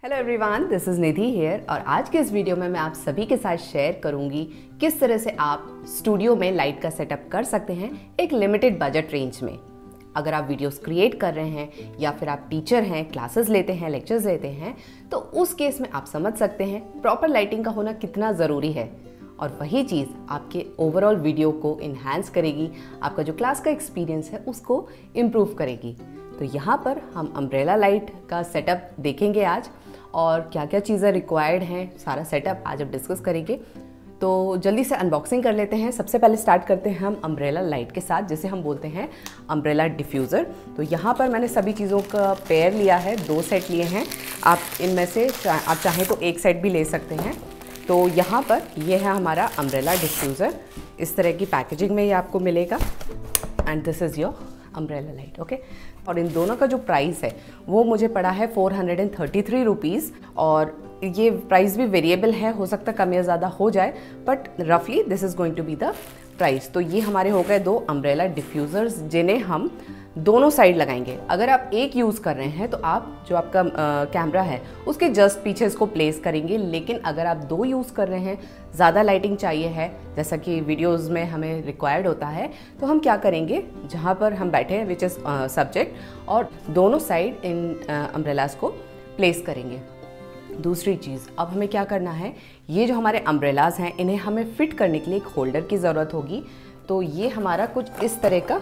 Hello everyone, this is Nidhi here और आज के इस वीडियो में मैं आप सभी के साथ शेयर करूंगी किस तरह से आप स्टूडियो में लाइट का सेटअप कर सकते हैं एक लिमिटेड बजट रेंज में। अगर आप वीडियोस क्रिएट कर रहे हैं या फिर आप टीचर हैं, क्लासेस लेते हैं, लेक्चर्स लेते हैं, तो उस केस में आप समझ सकते हैं प्रॉपर लाइटिंग का होना कितना ज़रूरी है और वही चीज़ आपके ओवरऑल वीडियो को इन्हांस करेगी, आपका जो क्लास का एक्सपीरियंस है उसको इम्प्रूव करेगी। तो यहाँ पर हम अम्ब्रेला लाइट का सेटअप देखेंगे आज और क्या क्या चीज़ें रिक्वायर्ड हैं, सारा सेटअप आज अब डिस्कस करेंगे। तो जल्दी से अनबॉक्सिंग कर लेते हैं। सबसे पहले स्टार्ट करते हैं हम अम्ब्रेला लाइट के साथ, जिसे हम बोलते हैं अम्ब्रेला डिफ्यूज़र। तो यहाँ पर मैंने सभी चीज़ों का पेयर लिया है, 2 सेट लिए हैं। आप इनमें से आप चाहें तो 1 सेट भी ले सकते हैं। तो यहाँ पर ये है हमारा अम्ब्रेला डिफ्यूज़र, इस तरह की पैकेजिंग में ये आपको मिलेगा and this is your umbrella light, okay. और इन दोनों का जो प्राइस है वो मुझे पड़ा है 433 रुपीज़ और ये प्राइस भी वेरिएबल है, हो सकता है कम या ज़्यादा हो जाए, बट रफली this is going to be the price. तो ये हमारे हो गए 2 अम्ब्रेला डिफ्यूज़र्स जिन्हें हम दोनों साइड लगाएंगे। अगर आप एक यूज़ कर रहे हैं तो आप जो आपका कैमरा है उसके जस्ट पीछे इसको प्लेस करेंगे, लेकिन अगर आप 2 यूज़ कर रहे हैं, ज़्यादा लाइटिंग चाहिए है जैसा कि वीडियोस में हमें रिक्वायर्ड होता है, तो हम क्या करेंगे, जहाँ पर हम बैठे हैं विच इज़ सब्जेक्ट, और दोनों साइड इन अम्ब्रेलास को प्लेस करेंगे। दूसरी चीज़, अब हमें क्या करना है, ये जो हमारे अम्ब्रेलाज हैं इन्हें हमें फिट करने के लिए एक होल्डर की ज़रूरत होगी। तो ये हमारा कुछ इस तरह का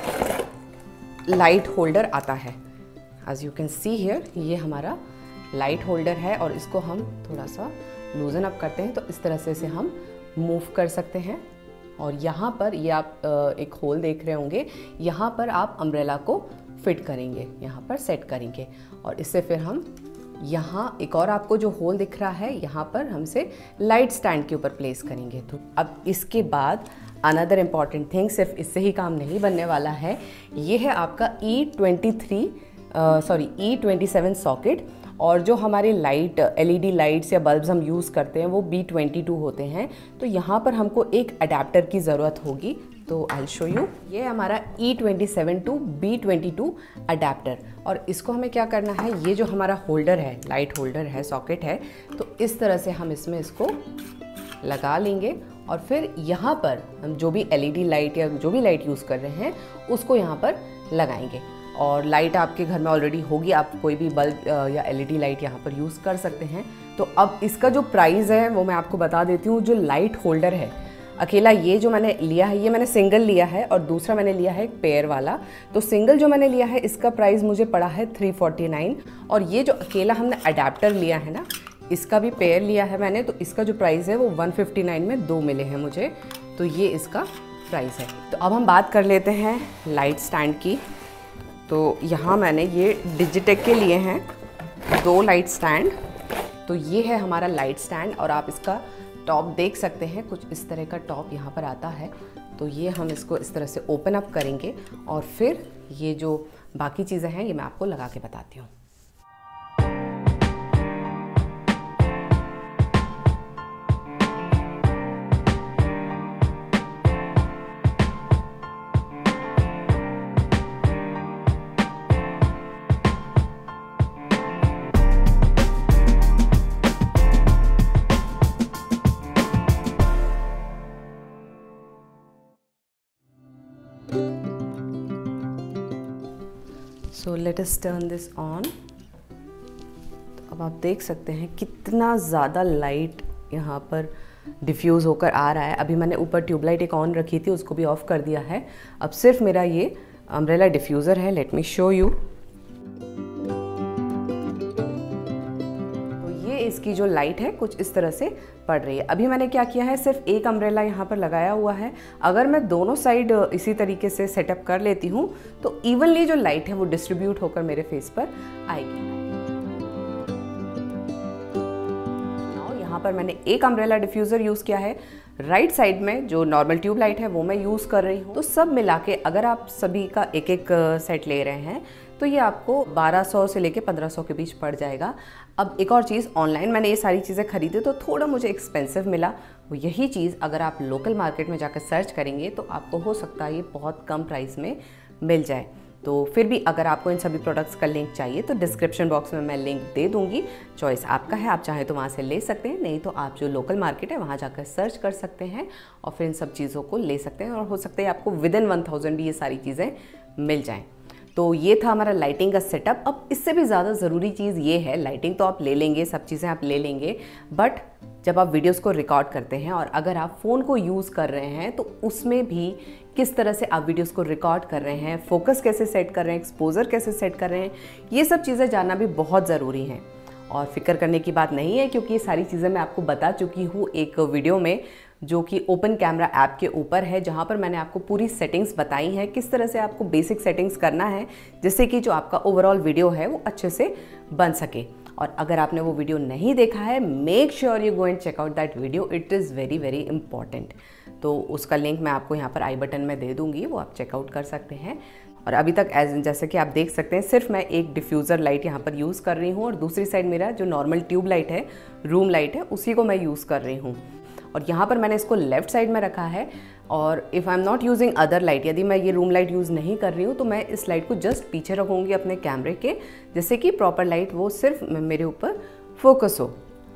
लाइट होल्डर आता है, as you can see here. ये हमारा लाइट होल्डर है और इसको हम थोड़ा सा लूजन अप करते हैं तो इस तरह से इसे हम मूव कर सकते हैं। और यहाँ पर ये आप एक होल देख रहे होंगे, यहाँ पर आप अम्ब्रेला को फिट करेंगे, यहाँ पर सेट करेंगे और इससे फिर हम यहाँ एक और आपको जो होल दिख रहा है यहाँ पर हम इसे लाइट स्टैंड के ऊपर प्लेस करेंगे। तो अब इसके बाद अनदर इम्पॉर्टेंट थिंग, सिर्फ इससे ही काम नहीं बनने वाला है, ये है आपका E27 सॉकेट। और जो हमारे लाइट LED लाइट्स या बल्ब्स हम यूज़ करते हैं वो B22 होते हैं। तो यहाँ पर हमको एक अडेप्टर की ज़रूरत होगी, तो आई विल शो यू। ये हमारा E27 टू B22 अडेप्टर, और इसको हमें क्या करना है, ये जो हमारा होल्डर है, लाइट होल्डर है, सॉकेट है, तो इस तरह से हम इसमें इसको लगा लेंगे और फिर यहाँ पर हम जो भी LED लाइट या जो भी लाइट यूज़ कर रहे हैं उसको यहाँ पर लगाएंगे। और लाइट आपके घर में ऑलरेडी होगी, आप कोई भी बल्ब या LED लाइट यहाँ पर यूज़ कर सकते हैं। तो अब इसका जो प्राइस है वो मैं आपको बता देती हूँ। जो लाइट होल्डर है अकेला, ये जो मैंने लिया है, ये मैंने सिंगल लिया है और दूसरा मैंने लिया है एक पेयर वाला। तो सिंगल जो मैंने लिया है इसका प्राइस मुझे पड़ा है 349, और ये जो अकेला हमने अडेप्टर लिया है ना, इसका भी पेयर लिया है मैंने, तो इसका जो प्राइस है वो 159 में 2 मिले हैं मुझे। तो ये इसका प्राइस है। तो अब हम बात कर लेते हैं लाइट स्टैंड की। तो यहाँ मैंने ये डिजिटेक के लिए हैं 2 लाइट स्टैंड। तो ये है हमारा लाइट स्टैंड और आप इसका टॉप देख सकते हैं, कुछ इस तरह का टॉप यहाँ पर आता है। तो ये हम इसको इस तरह से ओपन अप करेंगे और फिर ये जो बाकी चीज़ें हैं ये मैं आपको लगा के बताती हूँ। So let us turn this on। तो अब आप देख सकते हैं कितना ज़्यादा लाइट यहाँ पर डिफ्यूज़ होकर आ रहा है। अभी मैंने ऊपर ट्यूबलाइट एक ऑन रखी थी, उसको भी ऑफ़ कर दिया है। अब सिर्फ मेरा ये अम्ब्रेला डिफ्यूज़र है। Let me show you. इसकी जो लाइट है कुछ इस तरह से पड़ रही है। अभी मैंने क्या किया है, सिर्फ एक अम्ब्रेला यहाँ पर लगाया हुआ है। अगर मैं दोनों साइड इसी तरीके से सेटअप कर लेती हूँ तो इवनली जो लाइट है वो डिस्ट्रीब्यूट होकर मेरे फेस पर आएगी। यहाँ पर मैंने एक अम्ब्रेला डिफ्यूज़र यूज़ किया है। राइट साइड में जो नॉर्मल ट्यूब लाइट है वो मैं यूज़ कर रही हूँ। तो सब मिला के अगर आप सभी का एक एक सेट ले रहे हैं तो ये आपको 1200 से लेके 1500 के बीच पड़ जाएगा। अब एक और चीज़, ऑनलाइन मैंने ये सारी चीज़ें खरीदी तो थोड़ा मुझे एक्सपेंसिव मिला। वो यही चीज़ अगर आप लोकल मार्केट में जाकर सर्च करेंगे तो आपको हो सकता है ये बहुत कम प्राइस में मिल जाए। तो फिर भी अगर आपको इन सभी प्रोडक्ट्स का लिंक चाहिए तो डिस्क्रिप्शन बॉक्स में मैं लिंक दे दूंगी। चॉइस आपका है, आप चाहें तो वहाँ से ले सकते हैं, नहीं तो आप जो लोकल मार्केट है वहाँ जाकर सर्च कर सकते हैं और फिर इन सब चीज़ों को ले सकते हैं और हो सकता है आपको विदिन 1000 भी ये सारी चीज़ें मिल जाएँ। तो ये था हमारा लाइटिंग का सेटअप। अब इससे भी ज़्यादा ज़रूरी चीज़ ये है, लाइटिंग तो आप ले लेंगे, सब चीज़ें आप ले लेंगे, बट जब आप वीडियोस को रिकॉर्ड करते हैं और अगर आप फ़ोन को यूज़ कर रहे हैं तो उसमें भी किस तरह से आप वीडियोस को रिकॉर्ड कर रहे हैं, फोकस कैसे सेट कर रहे हैं, एक्सपोजर कैसे सेट कर रहे हैं, ये सब चीज़ें जानना भी बहुत ज़रूरी है। और फिक्र करने की बात नहीं है क्योंकि ये सारी चीज़ें मैं आपको बता चुकी हूँ एक वीडियो में जो कि ओपन कैमरा ऐप के ऊपर है, जहाँ पर मैंने आपको पूरी सेटिंग्स बताई हैं किस तरह से आपको बेसिक सेटिंग्स करना है जिससे कि जो आपका ओवरऑल वीडियो है वो अच्छे से बन सके। और अगर आपने वो वीडियो नहीं देखा है, make sure you go and check out that video, it is very very important. तो उसका लिंक मैं आपको यहाँ पर आई बटन में दे दूँगी, वो आप चेकआउट कर सकते हैं। और अभी तक जैसे कि आप देख सकते हैं सिर्फ मैं एक डिफ्यूज़र लाइट यहाँ पर यूज़ कर रही हूँ और दूसरी साइड मेरा जो नॉर्मल ट्यूब लाइट है, रूम लाइट है, उसी को मैं यूज़ कर रही हूँ। और यहाँ पर मैंने इसको लेफ़्ट साइड में रखा है और if I am not using other light, यदि मैं ये रूम लाइट यूज़ नहीं कर रही हूँ तो मैं इस लाइट को जस्ट पीछे रखूँगी अपने कैमरे के, जिससे कि प्रॉपर लाइट वो सिर्फ मेरे ऊपर फोकस हो।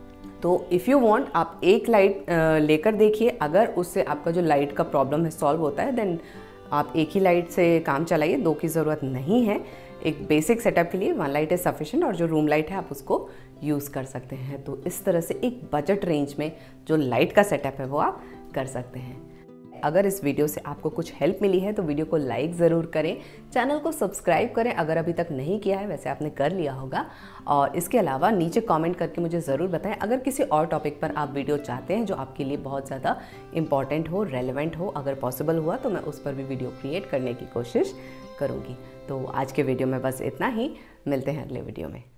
तो इफ़ यू वांट आप एक लाइट लेकर देखिए, अगर उससे आपका जो लाइट का प्रॉब्लम है सॉल्व होता है देन आप एक ही लाइट से काम चलाइए, दो की ज़रूरत नहीं है। एक बेसिक सेटअप के लिए 1 लाइट इज़ सफिशिएंट और जो रूम लाइट है आप उसको यूज़ कर सकते हैं। तो इस तरह से एक बजट रेंज में जो लाइट का सेटअप है वो आप कर सकते हैं। अगर इस वीडियो से आपको कुछ हेल्प मिली है तो वीडियो को लाइक ज़रूर करें, चैनल को सब्सक्राइब करें अगर अभी तक नहीं किया है, वैसे आपने कर लिया होगा। और इसके अलावा नीचे कमेंट करके मुझे ज़रूर बताएं अगर किसी और टॉपिक पर आप वीडियो चाहते हैं जो आपके लिए बहुत ज़्यादा इंपॉर्टेंट हो, रेलेवेंट हो। अगर पॉसिबल हुआ तो मैं उस पर भी वीडियो क्रिएट करने की कोशिश करूँगी। तो आज के वीडियो में बस इतना ही, मिलते हैं अगले वीडियो में।